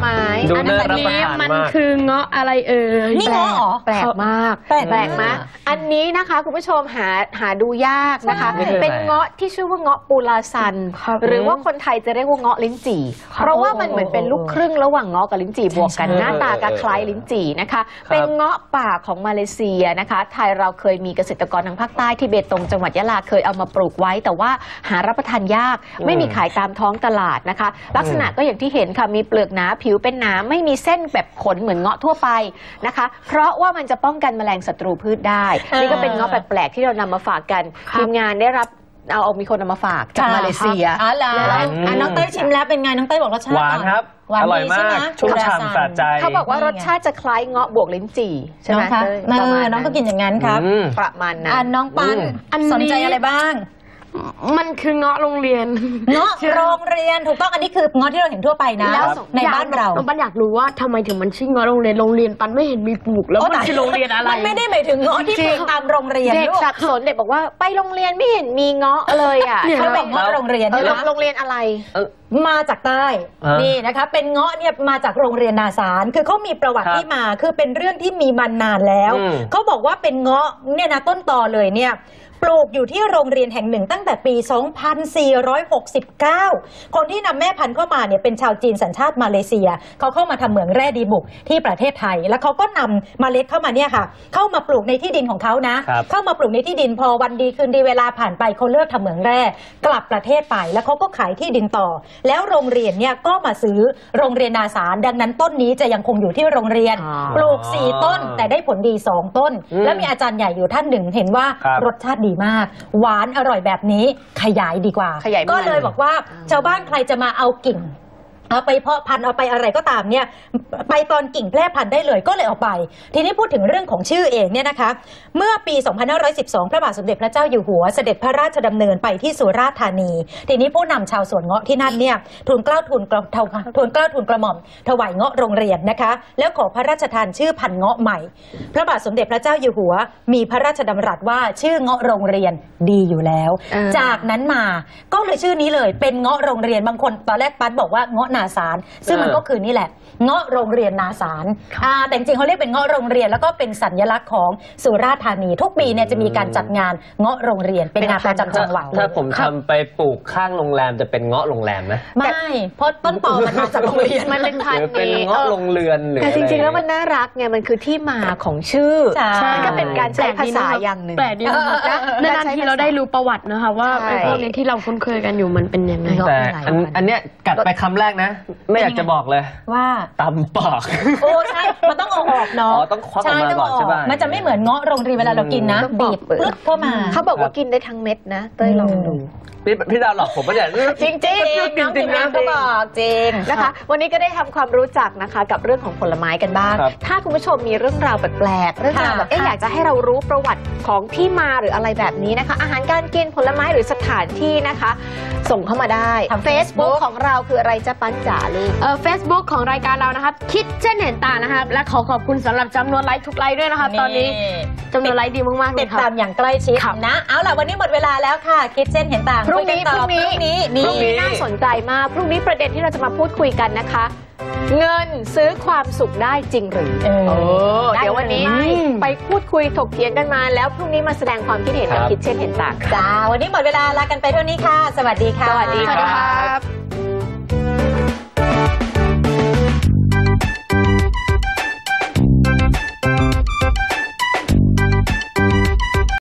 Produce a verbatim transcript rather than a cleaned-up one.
ไม้อันนี้มันคือเงาะอะไรเอ่ยนี่เงาะเหรอแปลกมากแปลกมากอันนี้นะคะคุณผู้ชมหาหาดูยากนะคะเป็นเงาะที่ชื่อว่าเงาะปูลาซันหรือว่าคนไทยจะเรียกว่าเงาะลิ้นจี่เพราะว่ามันเหมือนเป็นลูกครึ่งระหว่างเงาะกับลิ้นจี่บวกกันหน้าตาคล้ายลิ้นจี่นะคะเป็นเงาะป่าของมาเลเซียนะคะไทยเราเคยมีเกษตรกรทางภาคใต้ที่เบตงจังหวัดยะลาเคยเอามาปลูกไว้แต่ว่าหารับประทานยากไม่มีขายตามท้องตลาดนะคะลักษณะก็อย่างที่เห็นค่ะมีเปลือกหนาผิวเป็นหนาไม่มีเส้นแบบขนเหมือนเงาะทั่วไปนะคะเพราะว่ามันจะป้องกันแมลงศัตรูพืชได้นี่ก็เป็นเงาะแปลกๆที่เรานำมาฝากกันทีมงานได้รับเอาเอามีคนนำมาฝากจากมาเลเซียอ๋อเหรอน้องเต้ยชิมแล้วเป็นไงน้องเต้ยบอกรสชาติหวานครับอร่อยมากชุ่มฉ่ำสะใจเขาบอกว่ารสชาติจะคล้ายเงาะบวกลิ้นจี่ใช่ไหมคะน้องก็กินอย่างนั้นครับประมาณนั้นน้องปันสนใจอะไรบ้างมันคือเงาะโรงเรียนเงาะโรงเรียนถูกต้องอันนี้คือเงาะที่เราเห็นทั่วไปนะในบ้านเราปันอยากรู้ว่าทำไมถึงมันชื่อเงาะโรงเรียนโรงเรียนปันไม่เห็นมีปลูกแล้วมันคือโรงเรียนอะไรมันไม่ได้หมายถึงเงาะที่ปลูกตามโรงเรียนเด็กสับสนเด็กบอกว่าไปโรงเรียนไม่เห็นมีเงาะเลยอ่ะเขาบอกเงาะโรงเรียนโรงเรียนอะไรมาจากใต้นี่นะคะเป็นเงาะเนี่ยมาจากโรงเรียนนาสารคือเขามีประวัติที่มาคือเป็นเรื่องที่มีมานานแล้วเขาบอกว่าเป็นเงาะเนี่ยนะต้นตอเลยเนี่ยปลูกอยู่ที่โรงเรียนแห่งหนึ่งตั้งแต่ปี สองพันสี่ร้อยหกสิบเก้า คนที่นำแม่พันธุ์เข้ามาเนี่ยเป็นชาวจีนสัญชาติมาเลเซียเขาเข้ามาทำเหมืองแร่ดีบุกที่ประเทศไทยแล้วเขาก็นำเมล็ดเข้ามาเนี่ยค่ะเข้ามาปลูกในที่ดินของเขานะเข้ามาปลูกในที่ดินพอวันดีคืนดีเวลาผ่านไปเขาเลิกทำเหมืองแร่กลับประเทศไปแล้วเขาก็ขายที่ดินต่อแล้วโรงเรียนเนี่ยก็มาซื้อโรงเรียนนาสารดังนั้นต้นนี้จะยังคงอยู่ที่โรงเรียนปลูกสี่ต้นแต่ได้ผลดีสองต้นแล้วมีอาจารย์ใหญ่อยู่ท่านหนึ่งเห็นว่ารสชาติดีมากหวานอร่อยแบบนี้ขยายดีกว่าก็เลยบอกว่าชาวบ้านใครจะมาเอากิ่งเอาไปเพาะพันธุ์เอาไปอะไรก็ตามเนี่ยไปตอนกิ่งแพร่พันธุ์ได้เลยก็เลยเอาไปทีนี้พูดถึงเรื่องของชื่อเองเนี่ยนะคะเมื่อปี สองพันห้าร้อยสิบสอง พระบาทสมเด็จพระเจ้าอยู่หัวเสด็จพระราชดำเนินไปที่สุราษฎร์ธานีทีนี้ผู้นำชาวสวนเงาะที่นั่นเนี่ยทูลเกล้าทูลกระทูลเกล้าทูลกระหม่อมถวายเงาะโรงเรียนนะคะแล้วขอพระราชทานชื่อพันธุ์เงาะใหม่พระบาทสมเด็จพระเจ้าอยู่หัวมีพระราชดำรัสว่าชื่อเงาะโรงเรียนดีอยู่แล้วจากนั้นมาก็เลยชื่อนี้เลยเป็นเงาะโรงเรียนบางคนตอนแรกปันบอกว่าเงาะนาสารซึ่งมันก็คือนี่แหละเงาะโรงเรียนนาสารแต่จริงๆเขาเรียกเป็นเงาะโรงเรียนแล้วก็เป็นสัญลักษณ์ของสุราษฎร์ธานีทุกปีเนี่ยจะมีการจัดงานเงาะโรงเรียนเป็นงานประจำจังหวัดถ้าผมทำไปปลูกข้างโรงแรมจะเป็นเงาะโรงแรมไหมไม่เพราะต้นตอมันมาจากโรงเรียนมันเป็นพันธุ์เป็นเงาะโรงเรือนหรือแต่จริงๆแล้วมันน่ารักไงมันคือที่มาของชื่อมันก็เป็นการใช้ภาษาอย่างหนึ่งแปลกดีนะนานๆที่เราได้รู้ประวัตินะคะว่าพวกนี้ที่เราคุ้นเคยกันอยู่มันเป็นยังไงแต่อันเนี้ยกัดไปคำแรกนะไม่อยากจะบอกเลยว่าตำปากโอ้ใช่มันต้องเอาออกเนาะต้องควักออกมาก่อนใช่ไหมมันจะไม่เหมือนเงาะโรงเรียนเวลาเรากินนะบีบปึ๊ดเข้ามาเขาบอกว่ากินได้ทั้งเม็ดนะเต้ยลองดูพี่พี่ดาวหลอกผมปะเนี่ยจริงจริงน้องจริงนะเขาบอกจริงนะคะวันนี้ก็ได้ทำความรู้จักนะคะกับเรื่องของผลไม้กันบ้างถ้าคุณผู้ชมมีเรื่องราวแปลกๆเรื่องราวแบบเอ๊ะอยากจะให้เรารู้ประวัติของที่มาหรืออะไรแบบนี้นะคะอาหารการกินผลไม้หรือสถานที่นะคะส่งเข้ามาได้ Facebook ของเราคืออะไรจะปันจ๋าลูกเออ Facebook ของรายการเรานะครับคิดเช่นเห็นต่างนะครับและขอขอบคุณสำหรับจำนวนไลค์ทุกไลค์ด้วยนะครับตอนนี้จำนวนไลค์ดีมากๆเลยครับติดตามอย่างใกล้ชิดนะเอาล่ะวันนี้หมดเวลาแล้วค่ะคิดเช่นเห็นต่างพรุ่งนี้พรุ่งนี้นี้พรุ่งนี้น่าสนใจมากพรุ่งนี้ประเด็นที่เราจะมาพูดคุยกันนะคะเงินซื้อความสุขได้จริงหรือเออเดี๋ยววันนี้ไปพูดคุยถกเถียงกันมาแล้วพรุ่งนี้มาแสดงความคิดเห็นกับคิดเช่นเห็นต่างจ้าวันนี้หมดเวลาลากันไปเท่านี้ค่ะสวัสดีค่ะสวัสดีครับ